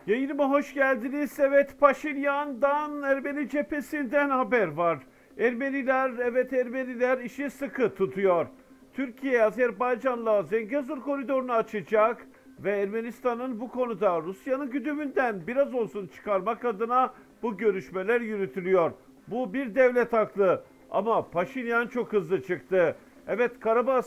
Yayınıma hoş geldiniz. Evet, Paşinyan'dan, Ermeni cephesinden haber var. Ermeniler işi sıkı tutuyor. Türkiye, Azerbaycan'la Zengezur koridorunu açacak ve Ermenistan'ın bu konuda Rusya'nın güdümünden biraz olsun çıkarmak adına bu görüşmeler yürütülüyor. Bu bir devlet aklı ama Paşinyan çok hızlı çıktı. Evet,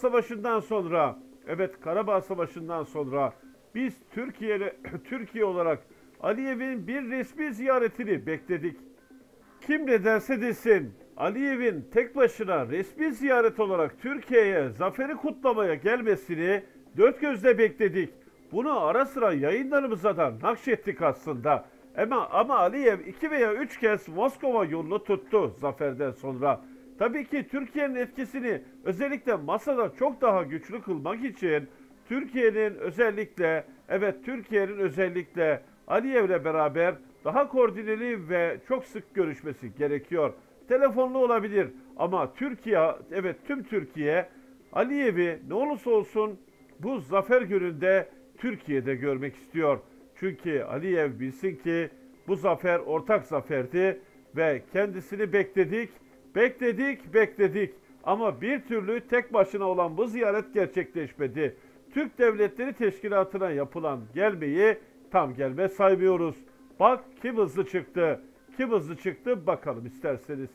Karabağ Savaşı'ndan sonra biz Türkiye olarak Aliyev'in bir resmi ziyaretini bekledik. Kim ne derse desin, Aliyev'in tek başına resmi ziyaret olarak Türkiye'ye zaferi kutlamaya gelmesini dört gözle bekledik. Bunu ara sıra yayınlarımıza da nakşettik aslında. Ama Aliyev 2 veya 3 kez Moskova yolunu tuttu zaferden sonra. Tabii ki Türkiye'nin etkisini özellikle masada çok daha güçlü kılmak için Türkiye'nin özellikle Aliyev'le beraber daha koordineli ve çok sık görüşmesi gerekiyor. Telefonlu olabilir ama tüm Türkiye Aliyev'i ne olursa olsun bu zafer gününde Türkiye'de görmek istiyor. Çünkü Aliyev bilsin ki bu zafer ortak zaferdi ve kendisini bekledik ama bir türlü tek başına olan bu ziyaret gerçekleşmedi. Türk Devletleri Teşkilatı'na yapılan gelmeyi tam gelme saymıyoruz. Bak kim hızlı çıktı bakalım isterseniz.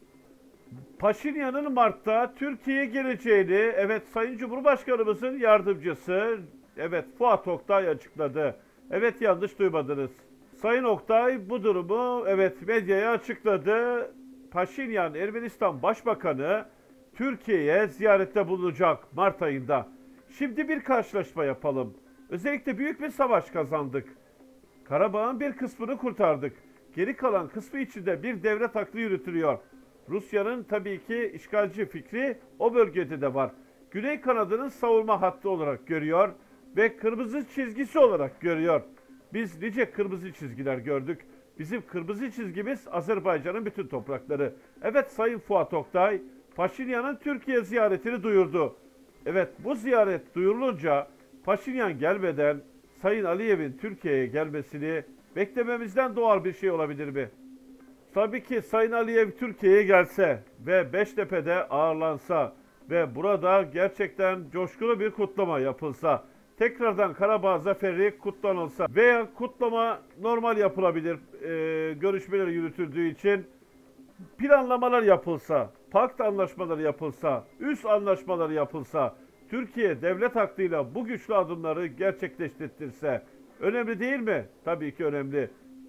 Paşinyan'ın Mart'ta Türkiye'ye geleceğini, Sayın Cumhurbaşkanımızın yardımcısı, Fuat Oktay açıkladı. Evet, yanlış duymadınız. Sayın Oktay bu durumu medyaya açıkladı. Paşinyan, Ermenistan Başbakanı Türkiye'ye ziyarette bulunacak Mart ayında. Şimdi bir karşılaşma yapalım. Özellikle büyük bir savaş kazandık. Karabağ'ın bir kısmını kurtardık. Geri kalan kısmı içinde bir devlet aklı yürütülüyor. Rusya'nın tabii ki işgalci fikri o bölgede de var. Güney kanadının savunma hattı olarak görüyor ve kırmızı çizgisi olarak görüyor. Biz nice kırmızı çizgiler gördük. Bizim kırmızı çizgimiz Azerbaycan'ın bütün toprakları. Evet, Sayın Fuat Oktay, Paşinyan'ın Türkiye ziyaretini duyurdu. Evet, bu ziyaret duyurulunca Paşinyan gelmeden Sayın Aliyev'in Türkiye'ye gelmesini beklememizden doğal bir şey olabilir mi? Tabii ki Sayın Aliyev Türkiye'ye gelse ve Beştepe'de ağırlansa ve burada gerçekten coşkulu bir kutlama yapılsa, tekrardan Karabağ zaferi kutlanılsa veya kutlama normal yapılabilir, görüşmeler yürütüldüğü için planlamalar yapılsa, pakt anlaşmaları yapılsa, üst anlaşmaları yapılsa, Türkiye devlet aklıyla bu güçlü adımları gerçekleştirse önemli değil mi? Tabii ki önemli.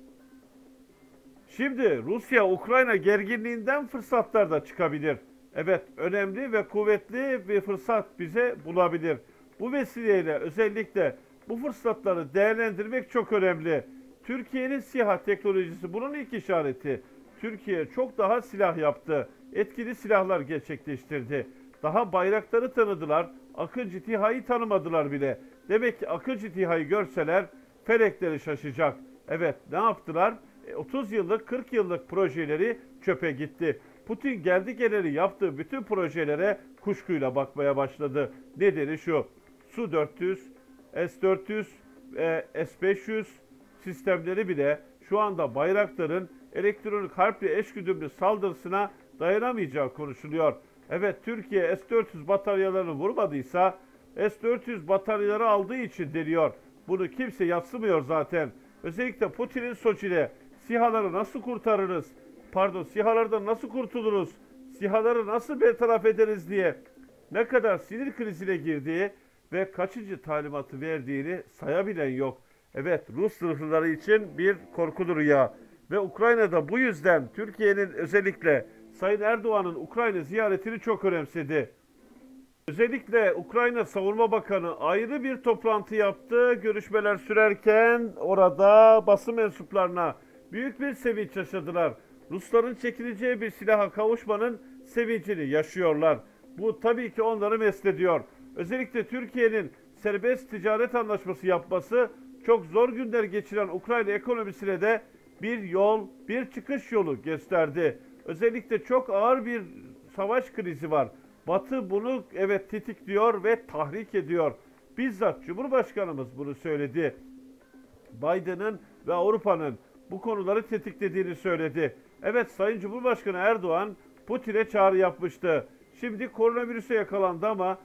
Şimdi Rusya-Ukrayna gerginliğinden fırsatlar da çıkabilir. Evet, önemli ve kuvvetli bir fırsat bize bulabilir. Bu vesileyle özellikle bu fırsatları değerlendirmek çok önemli. Türkiye'nin SİHA teknolojisi bunun ilk işareti. Türkiye çok daha silah yaptı. Etkili silahlar gerçekleştirdi. Daha bayrakları tanıdılar. Akıncı TİHA'yı tanımadılar bile. Demek ki Akıncı TİHA'yı görseler felekleri şaşacak. Evet, ne yaptılar? 30 yıllık 40 yıllık projeleri çöpe gitti. Putin geldi geleli yaptığı bütün projelere kuşkuyla bakmaya başladı. Nedeni şu: Su-400, S-400, S-500 sistemleri bile şu anda Bayraktar'ın elektronik harpli eşgüdümlü saldırısına dayanamayacağı konuşuluyor. Evet, Türkiye S-400 bataryalarını vurmadıysa S-400 bataryaları aldığı için deniyor. Bunu kimse yadsımıyor zaten. Özellikle Putin'in Soçi'de SİHA'ları nasıl kurtarırız? SİHA'lardan nasıl kurtuluruz? SİHA'ları nasıl bertaraf ederiz diye ne kadar sinir krizine girdiği ve kaçıncı talimatı verdiğini sayabilen yok. Evet, Rus sınıfları için bir korkulu rüya. Ve Ukrayna'da bu yüzden Türkiye'nin özellikle Sayın Erdoğan'ın Ukrayna ziyaretini çok önemsedi. Özellikle Ukrayna Savunma Bakanı ayrı bir toplantı yaptı. Görüşmeler sürerken orada basın mensuplarına büyük bir sevinç yaşadılar. Rusların çekileceği bir silaha kavuşmanın sevincini yaşıyorlar. Bu tabii ki onları mest ediyor. Özellikle Türkiye'nin serbest ticaret anlaşması yapması çok zor günler geçiren Ukrayna ekonomisine de bir çıkış yolu gösterdi. Özellikle çok ağır bir savaş krizi var. Batı bunu tetikliyor ve tahrik ediyor. Bizzat Cumhurbaşkanımız bunu söyledi. Biden'ın ve Avrupa'nın bu konuları tetiklediğini söyledi. Evet, Sayın Cumhurbaşkanı Erdoğan Putin'e çağrı yapmıştı. Şimdi koronavirüse yakalandı ama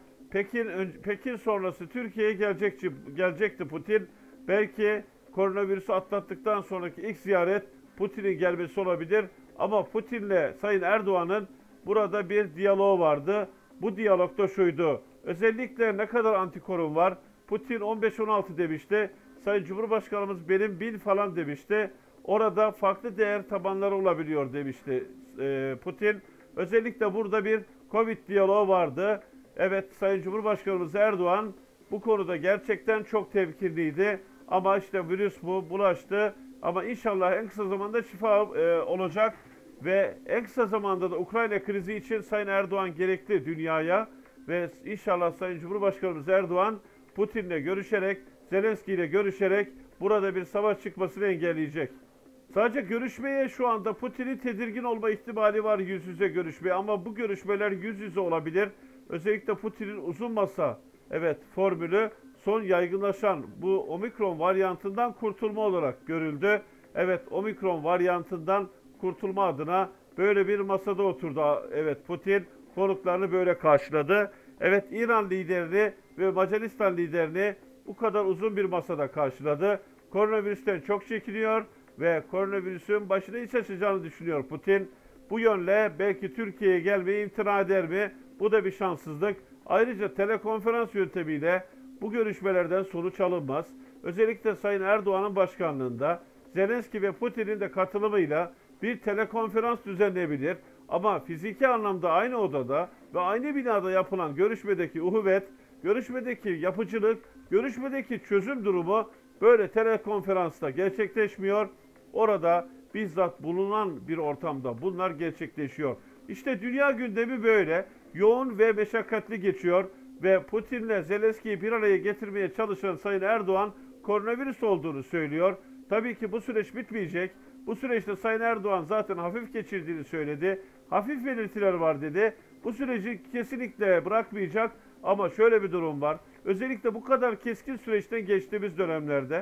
Pekin sonrası Türkiye'ye gelecekti Putin. Belki koronavirüsü atlattıktan sonraki ilk ziyaret Putin'in gelmesi olabilir. Ama Putin'le Sayın Erdoğan'ın burada bir diyaloğu vardı. Bu diyalog da şuydu. Özellikle ne kadar antikorum var? Putin 15-16 demişti. Sayın Cumhurbaşkanımız benim 1000 falan demişti. Orada farklı değer tabanları olabiliyor demişti Putin. Özellikle burada bir Covid diyaloğu vardı. Evet, Sayın Cumhurbaşkanımız Erdoğan bu konuda gerçekten çok temkinliydi. Ama işte virüs bu bulaştı. Ama inşallah en kısa zamanda şifa olacak. Ve en kısa zamanda da Ukrayna krizi için Sayın Erdoğan gerekli dünyaya. Ve inşallah Sayın Cumhurbaşkanımız Erdoğan Putin'le görüşerek, Zelenski ile görüşerek burada bir savaş çıkmasını engelleyecek. Sadece görüşmeye şu anda Putin'in tedirgin olma ihtimali var, yüz yüze görüşmeye, ama bu görüşmeler yüz yüze olabilir. Özellikle Putin'in uzun masa formülü son yaygınlaşan bu omikron varyantından kurtulma olarak görüldü. Evet, omikron varyantından kurtulma adına böyle bir masada oturdu. Evet, Putin konuklarını böyle karşıladı. Evet, İran liderini ve Macaristan liderini bu kadar uzun bir masada karşıladı. Koronavirüsten çok çekiniyor ve koronavirüsün başına iş açacağını düşünüyor Putin. Bu yönle belki Türkiye'ye gelmeye imtina eder mi? Bu da bir şanssızlık. Ayrıca telekonferans yöntemiyle bu görüşmelerden sonuç alınmaz. Özellikle Sayın Erdoğan'ın başkanlığında Zelenski ve Putin'in de katılımıyla bir telekonferans düzenleyebilir. Ama fiziki anlamda aynı odada ve aynı binada yapılan görüşmedeki uhuvvet, görüşmedeki yapıcılık, görüşmedeki çözüm durumu böyle telekonferansta gerçekleşmiyor. Orada bizzat bulunan bir ortamda bunlar gerçekleşiyor. İşte dünya gündemi böyle yoğun ve meşakkatli geçiyor ve Putin'le Zelenski'yi bir araya getirmeye çalışan Sayın Erdoğan koronavirüs olduğunu söylüyor. Tabii ki bu süreç bitmeyecek. Bu süreçte Sayın Erdoğan zaten hafif geçirdiğini söyledi. Hafif belirtiler var dedi. Bu süreci kesinlikle bırakmayacak ama şöyle bir durum var. Özellikle bu kadar keskin süreçten geçtiğimiz dönemlerde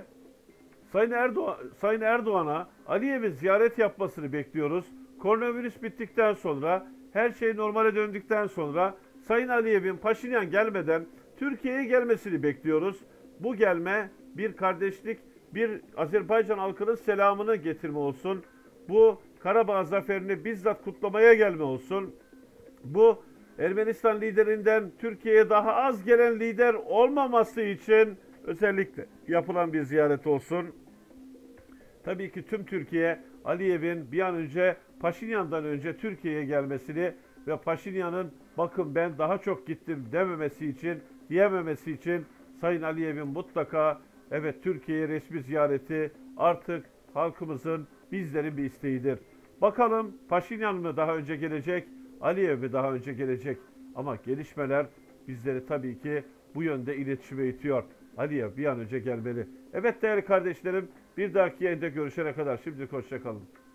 Sayın Erdoğan'a Aliyev'in ziyaret yapmasını bekliyoruz. Koronavirüs bittikten sonra, her şey normale döndükten sonra Sayın Aliyev'in Paşinyan gelmeden Türkiye'ye gelmesini bekliyoruz. Bu gelme bir kardeşlik, bir Azerbaycan halkının selamını getirme olsun. Bu Karabağ zaferini bizzat kutlamaya gelme olsun. Bu Ermenistan liderinden Türkiye'ye daha az gelen lider olmaması için özellikle yapılan bir ziyaret olsun. Tabii ki tüm Türkiye Aliyev'in bir an önce Paşinyan'dan önce Türkiye'ye gelmesini ve Paşinyan'ın bakın ben daha çok gittim diyememesi için Sayın Aliyev'in mutlaka Türkiye'ye resmi ziyareti artık halkımızın, bizlerin bir isteğidir. Bakalım Paşinyan mı daha önce gelecek, Aliyev mi daha önce gelecek? Ama gelişmeler bizleri tabii ki bu yönde iletişime itiyor. Aliyev bir an önce gelmeli. Evet değerli kardeşlerim, bir dahaki yayında görüşene kadar şimdilik hoşça kalın.